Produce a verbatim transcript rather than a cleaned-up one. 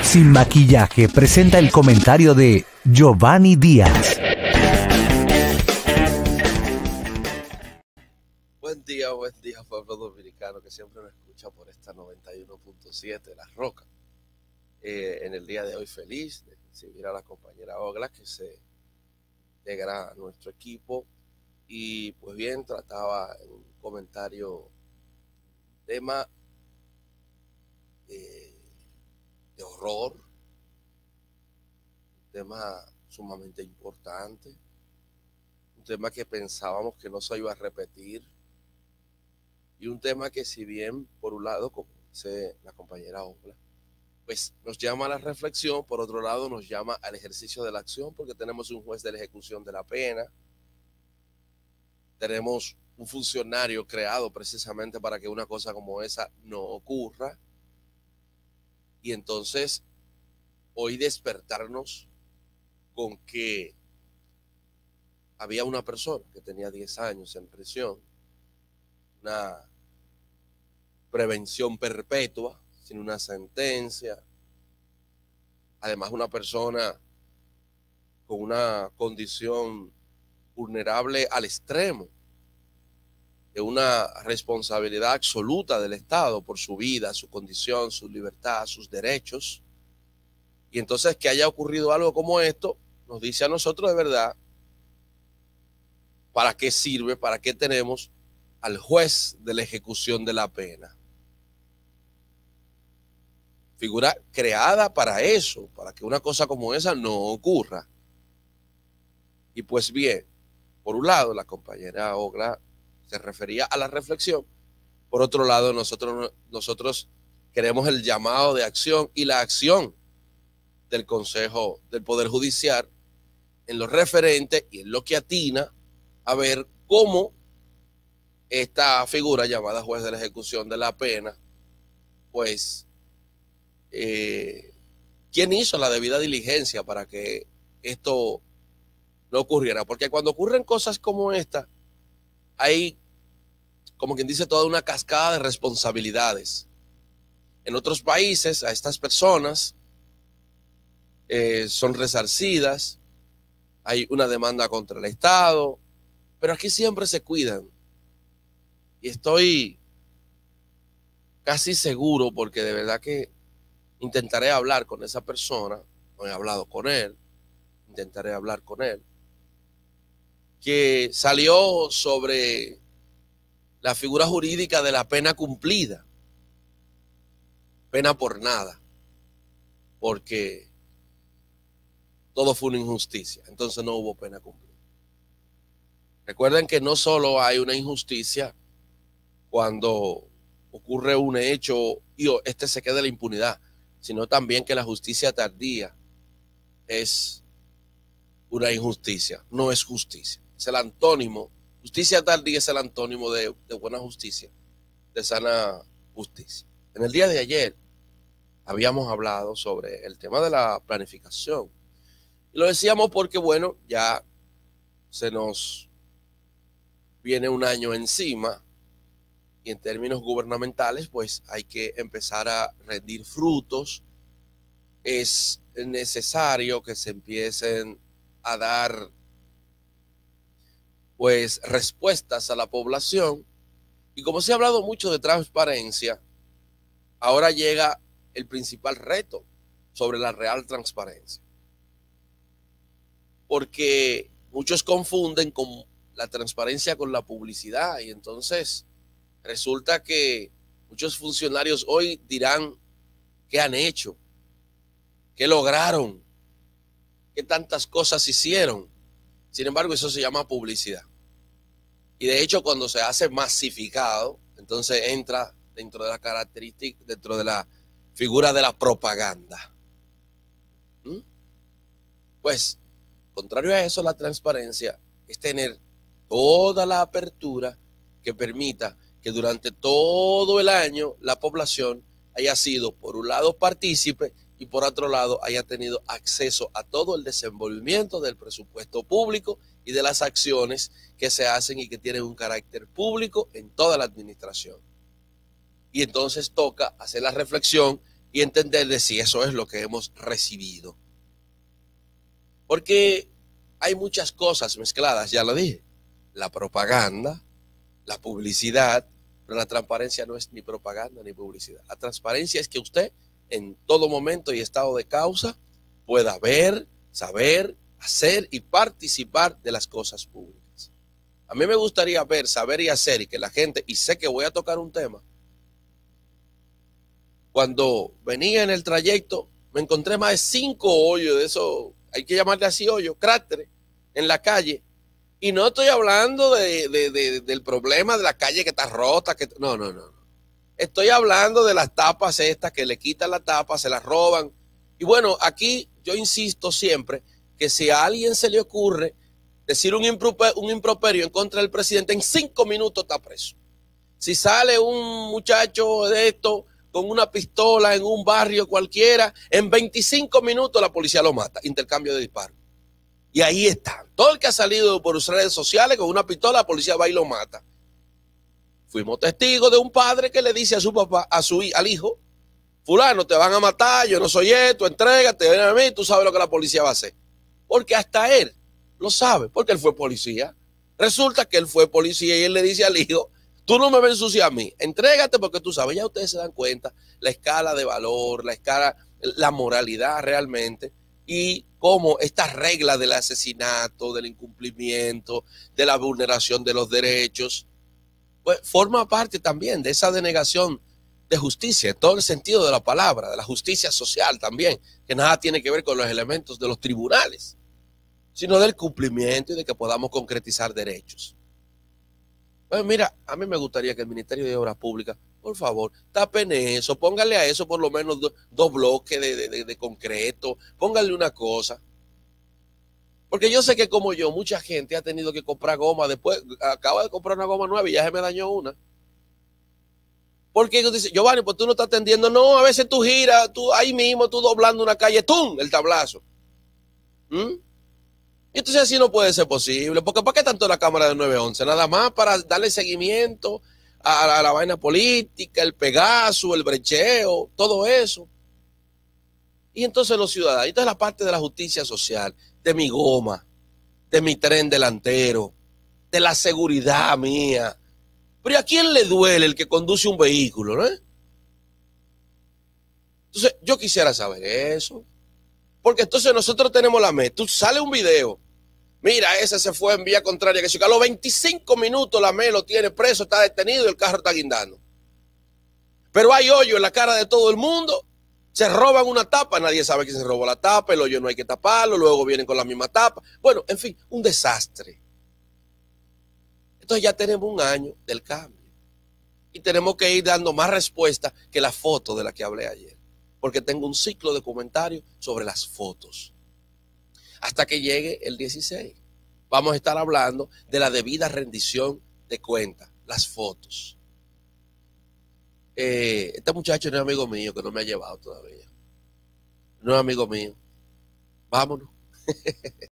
Sin Maquillaje presenta el comentario de Giovanni Díaz. Buen día, buen día, pueblo dominicano que siempre me escucha por esta noventa y uno punto siete, La Roca. Eh, en el día de hoy feliz de recibir a la compañera Ogla que se integra a nuestro equipo y pues bien, trataba en un comentario tema eh, de horror, un tema sumamente importante, un tema que pensábamos que no se iba a repetir y un tema que, si bien por un lado, como dice la compañera Ogla, pues nos llama a la reflexión, por otro lado nos llama al ejercicio de la acción, porque tenemos un juez de la ejecución de la pena, tenemos un funcionario creado precisamente para que una cosa como esa no ocurra, y entonces hoy despertarnos con que había una persona que tenía diez años en prisión, una prevención perpetua, sin una sentencia, además una persona con una condición vulnerable al extremo, de una responsabilidad absoluta del Estado por su vida, su condición, su libertad, sus derechos. Y entonces que haya ocurrido algo como esto, nos dice a nosotros de verdad, ¿para qué sirve? ¿Para qué tenemos al juez de la ejecución de la pena? Figura creada para eso, para que una cosa como esa no ocurra. Y pues bien, por un lado, la compañera Ogla se refería a la reflexión. Por otro lado, nosotros, nosotros queremos el llamado de acción y la acción del Consejo del Poder Judicial en lo referente y en lo que atina a ver cómo esta figura llamada juez de la ejecución de la pena, pues, eh, ¿quién hizo la debida diligencia para que esto no ocurriera? Porque cuando ocurren cosas como esta, hay, como quien dice, toda una cascada de responsabilidades. En otros países, a estas personas eh, son resarcidas, hay una demanda contra el Estado, pero aquí siempre se cuidan. Y estoy casi seguro, porque de verdad que intentaré hablar con esa persona, no he hablado con él, intentaré hablar con él, que salió sobre la figura jurídica de la pena cumplida, pena por nada, porque todo fue una injusticia, entonces no hubo pena cumplida. Recuerden que no solo hay una injusticia cuando ocurre un hecho y este se queda en la impunidad, sino también que la justicia tardía es una injusticia, no es justicia. Es el antónimo, justicia tardía es el antónimo de, de buena justicia, de sana justicia. En el día de ayer habíamos hablado sobre el tema de la planificación. Y lo decíamos porque, bueno, ya se nos viene un año encima y en términos gubernamentales, pues hay que empezar a rendir frutos. Es necesario que se empiecen a dar pues respuestas a la población, y como se ha hablado mucho de transparencia, ahora llega el principal reto sobre la real transparencia, porque muchos confunden con la transparencia con la publicidad, y entonces resulta que muchos funcionarios hoy dirán qué han hecho, qué lograron, qué tantas cosas hicieron. Sin embargo, eso se llama publicidad. Y de hecho, cuando se hace masificado, entonces entra dentro de la característica, dentro de la figura de la propaganda. ¿Mm? Pues, contrario a eso, la transparencia es tener toda la apertura que permita que durante todo el año la población haya sido, por un lado, partícipe y por otro lado haya tenido acceso a todo el desenvolvimiento del presupuesto público y de las acciones que se hacen y que tienen un carácter público en toda la administración. Y entonces toca hacer la reflexión y entender de si eso es lo que hemos recibido. Porque hay muchas cosas mezcladas, ya lo dije. La propaganda, la publicidad, pero la transparencia no es ni propaganda ni publicidad. La transparencia es que usted en todo momento y estado de causa pueda ver, saber, hacer y participar de las cosas públicas. A mí me gustaría ver, saber y hacer y que la gente, y sé que voy a tocar un tema, cuando venía en el trayecto me encontré más de cinco hoyos de eso, hay que llamarle así hoyos, cráteres en la calle. Y no estoy hablando de, de, de, del problema de la calle que está rota, que no, no, no. Estoy hablando de las tapas estas que le quitan la tapa, se las roban. Y bueno, aquí yo insisto siempre que si a alguien se le ocurre decir un, improper, un improperio en contra del presidente, en cinco minutos está preso. Si sale un muchacho de esto con una pistola en un barrio cualquiera, en veinticinco minutos la policía lo mata, intercambio de disparos. Y ahí están. Todo el que ha salido por sus redes sociales con una pistola, la policía va y lo mata. Fuimos testigos de un padre que le dice a su papá, a su al hijo, fulano, te van a matar, yo no soy esto, entrégate, ven a mí, tú sabes lo que la policía va a hacer. Porque hasta él lo sabe, porque él fue policía. Resulta que él fue policía y él le dice al hijo, tú no me vas a ensuciar a mí, entrégate porque tú sabes, ya ustedes se dan cuenta la escala de valor, la escala, la moralidad realmente, y cómo esta regla del asesinato, del incumplimiento, de la vulneración de los derechos, pues forma parte también de esa denegación de justicia, en todo el sentido de la palabra, de la justicia social también, que nada tiene que ver con los elementos de los tribunales, sino del cumplimiento y de que podamos concretizar derechos. Pues mira, a mí me gustaría que el Ministerio de Obras Públicas, por favor, tapen eso, póngale a eso por lo menos do, dos bloques de, de, de concreto, póngale una cosa. Porque yo sé que como yo, mucha gente ha tenido que comprar goma, después acaba de comprar una goma nueva y ya se me dañó una. Porque ellos dicen, Giovanni, pues tú no estás atendiendo. No, a veces tú giras, tú ahí mismo, tú doblando una calle, ¡tum!, el tablazo. ¿Mm? Y entonces así no puede ser posible, porque ¿para qué tanto la cámara de nueve once? Nada más para darle seguimiento a la, a la vaina política, el pegazo, el brecheo, todo eso. Y entonces los ciudadanos, esta es la parte de la justicia social, de mi goma, de mi tren delantero, de la seguridad mía. Pero ¿a quién le duele el que conduce un vehículo, no? Entonces yo quisiera saber eso, porque entonces nosotros tenemos la meta, tú sale un video, mira, ese se fue en vía contraria, que a los veinticinco minutos la M E lo tiene preso, está detenido y el carro está guindando. Pero hay hoyo en la cara de todo el mundo, se roban una tapa, nadie sabe que se robó la tapa, el hoyo no hay que taparlo, luego vienen con la misma tapa. Bueno, en fin, un desastre. Entonces ya tenemos un año del cambio y tenemos que ir dando más respuestas que la foto de la que hablé ayer, porque tengo un ciclo de comentarios sobre las fotos. Hasta que llegue el dieciséis. Vamos a estar hablando de la debida rendición de cuentas, las fotos. Eh, este muchacho no es amigo mío, que no me ha llevado todavía. No es amigo mío. Vámonos.